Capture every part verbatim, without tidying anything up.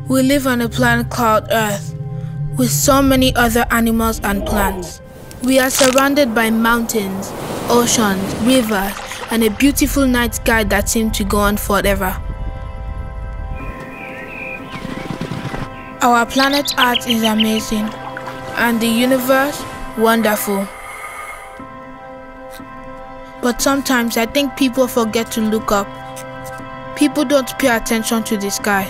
We live on a planet called Earth, with so many other animals and plants. We are surrounded by mountains, oceans, rivers, and a beautiful night sky that seems to go on forever. Our planet Earth is amazing, and the universe, wonderful. But sometimes I think people forget to look up. People don't pay attention to the sky.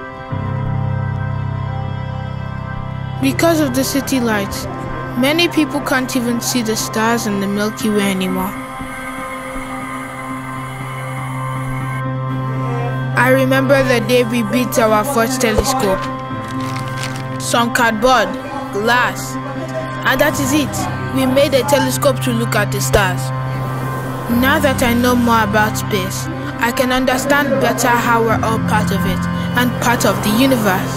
Because of the city lights, many people can't even see the stars and the Milky Way anymore. I remember the day we built our first telescope. Some cardboard, glass, and that is it. We made a telescope to look at the stars. Now that I know more about space, I can understand better how we're all part of it and part of the universe.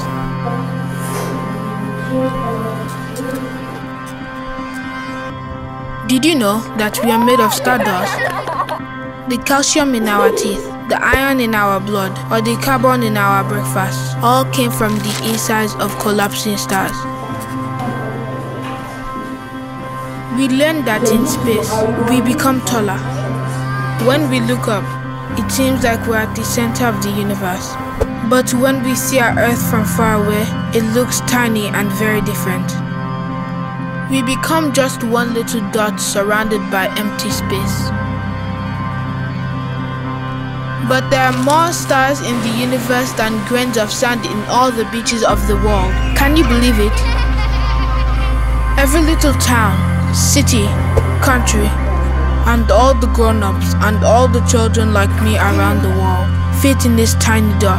Did you know that we are made of stardust? The calcium in our teeth, the iron in our blood, or the carbon in our breakfast all came from the insides of collapsing stars. We learned that in space, we become taller. When we look up, it seems like we're at the center of the universe. But when we see our Earth from far away, it looks tiny and very different. We become just one little dot surrounded by empty space. But there are more stars in the universe than grains of sand in all the beaches of the world. Can you believe it? Every little town, city, country, and all the grown-ups and all the children like me around the world fit in this tiny dot.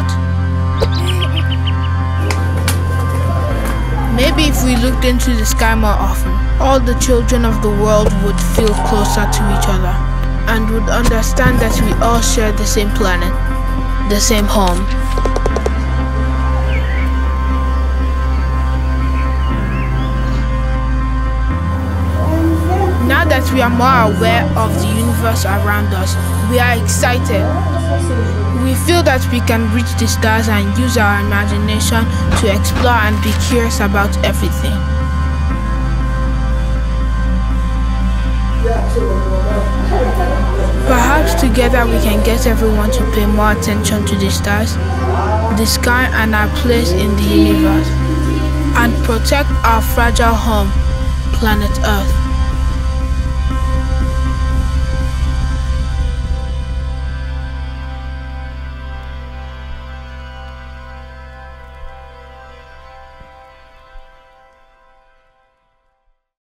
Maybe if we looked into the sky more often, all the children of the world would feel closer to each other and would understand that we all share the same planet, the same home. Now that we are more aware of the universe around us, we are excited. We feel that we can reach the stars and use our imagination to explore and be curious about everything. Perhaps together we can get everyone to pay more attention to the stars, the sky, and our place in the universe, and protect our fragile home, planet Earth.